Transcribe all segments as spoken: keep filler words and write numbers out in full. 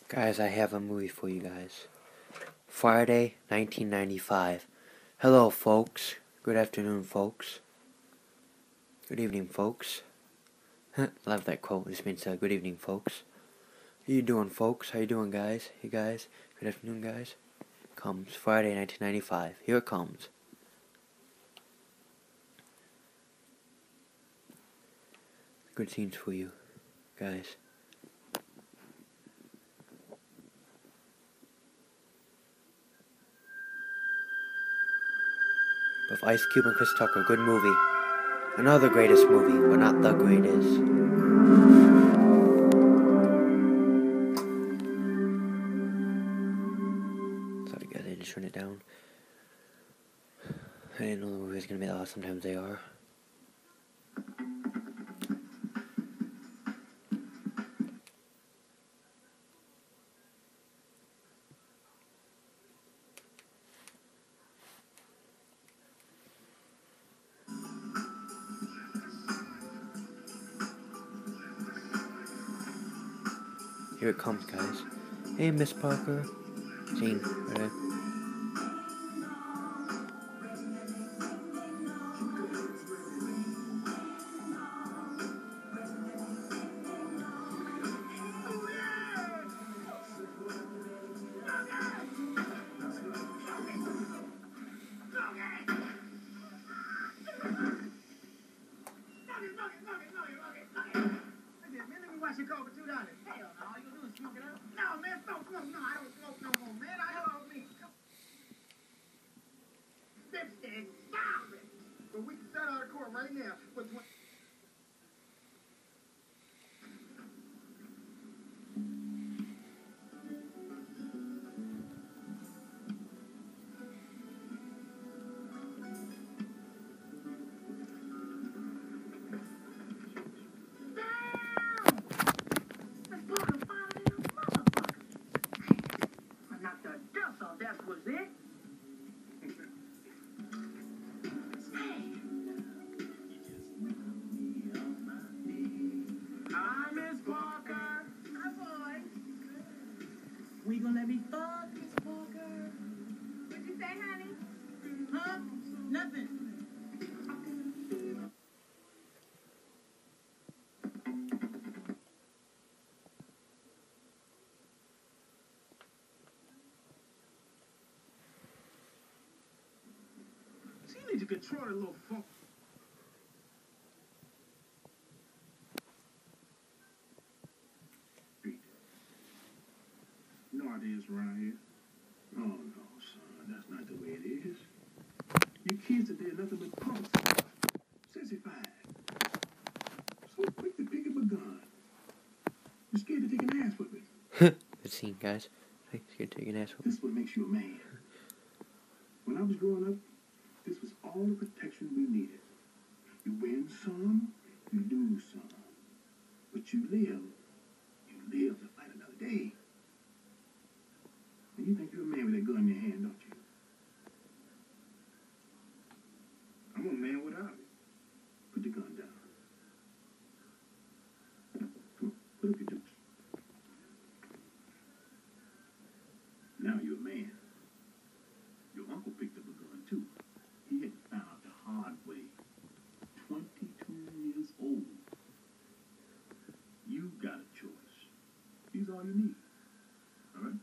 Guys, I have a movie for you guys. Friday, nineteen ninety-five. Hello, folks. Good afternoon, folks. Good evening, folks. Love that quote. This means uh, good evening, folks. How you doing, folks? How you doing, guys? Hey, guys. Good afternoon, guys. Comes Friday, nineteen ninety-five. Here it comes. Good scenes for you, guys. With Ice Cube and Chris Tucker, good movie. Another greatest movie, but not the greatest. Sorry guys, I just turned it down. I didn't know the movie was gonna be that loud. Sometimes they are. Here it comes, guys. Hey, Miss Parker. Scene, right? But we can settle out of court right now. But we gonna let me fuck, Miss Parker? What'd you say, honey? Huh? Nothing. she needs to control that little funk. You know how it is around here. Oh no, son, that's not the way it is. You kids today are nothing but punks. Sissified. So quick to pick up a gun. You're scared to take an ass whipping. Good scene, guys. Hey, scared to take an ass whooping. This is what makes you a man. When I was growing up, this was all the protection we needed. You win some, you lose some. But you live. You live to fight another day. And you think you're a man with that gun in your hand, don't you? I'm a man without it. Put the gun down. Come on, put up your dukes. Now you're a man. Your uncle picked up a gun too. He had found out the hard way. twenty-two years old. You got a choice. He's all you need. All right?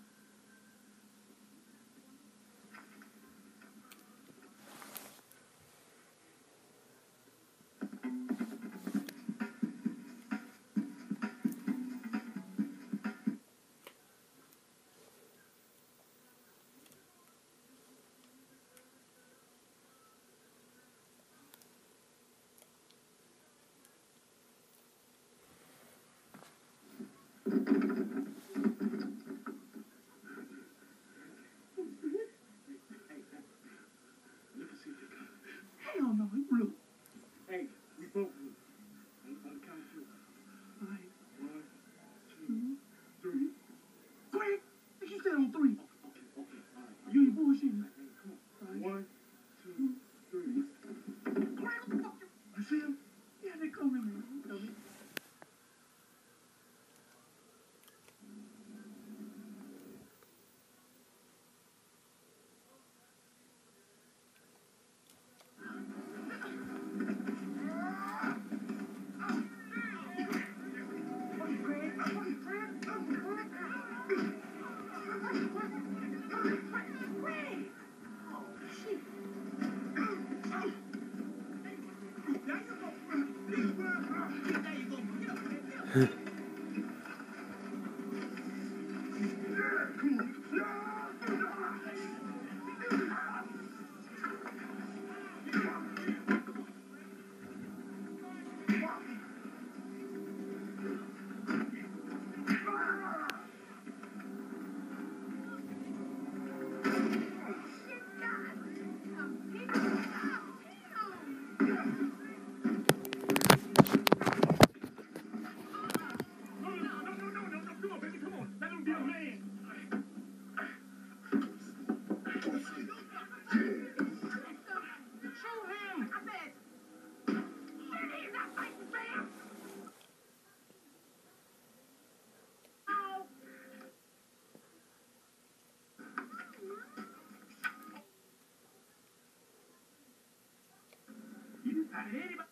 tired of anybody.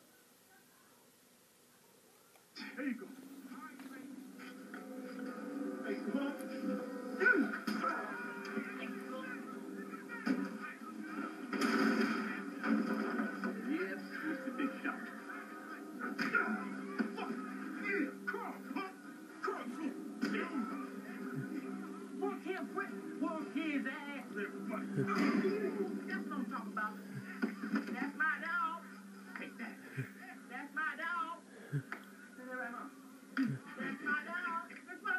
There you go. Hey, come on. Yes, Mister Big Shot. Walk him, quick. Walk his ass. That's what I'm talking about. That's my dog. Take that. That's my dog. That's my dog. That's my, that's my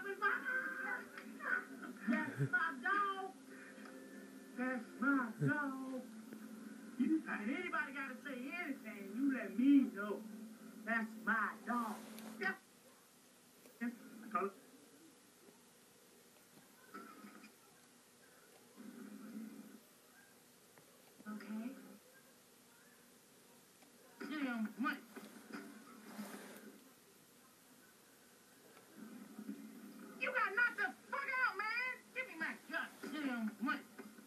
dog. That's my dog. You decide anybody got to say anything, you let me know. That's my dog. Yeah. Yeah. I call it. Okay. Damn money. You got knocked the fuck out, man. Give me my goddamn money.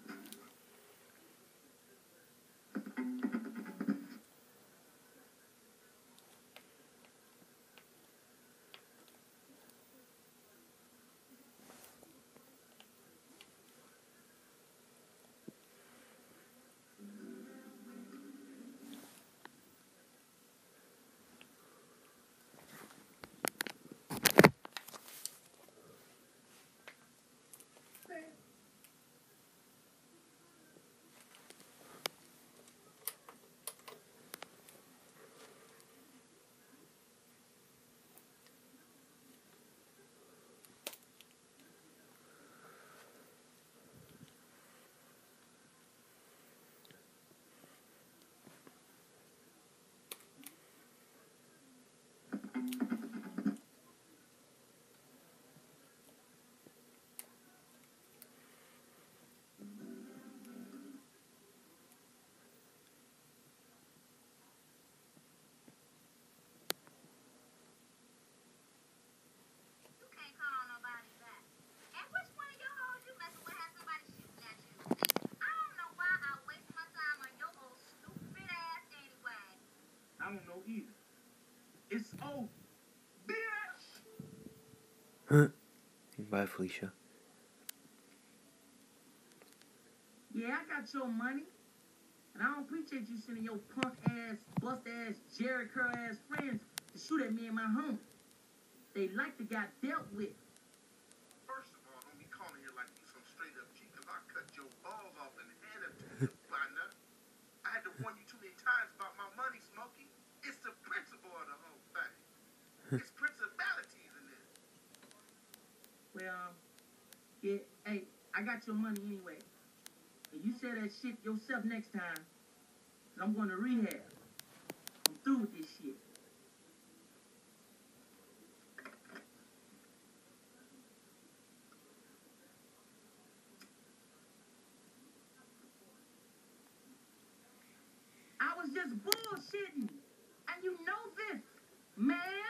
You can't call nobody back. And which one of your hoes you messing with has somebody shooting at you? I don't know why I waste my time on your old stupid ass anyway. I don't know either. It's over, bitch. Bye, Felicia. Yeah, I got your money. And I don't appreciate you sending your punk ass, bust ass, Jerry curl ass friends to shoot at me and my home. They like to got dealt with. First of all, don't be calling here like you some straight up G, because I cut your balls off and handed to you, partner. I had to warn you too many times about my money, Smokey. It's the principle of the whole thing. It's principalities in this. Well, yeah, hey, I got your money anyway. And you say that shit yourself next time. Cause I'm going to rehab. I'm through with this shit. I was just bullshitting. And you know this, man.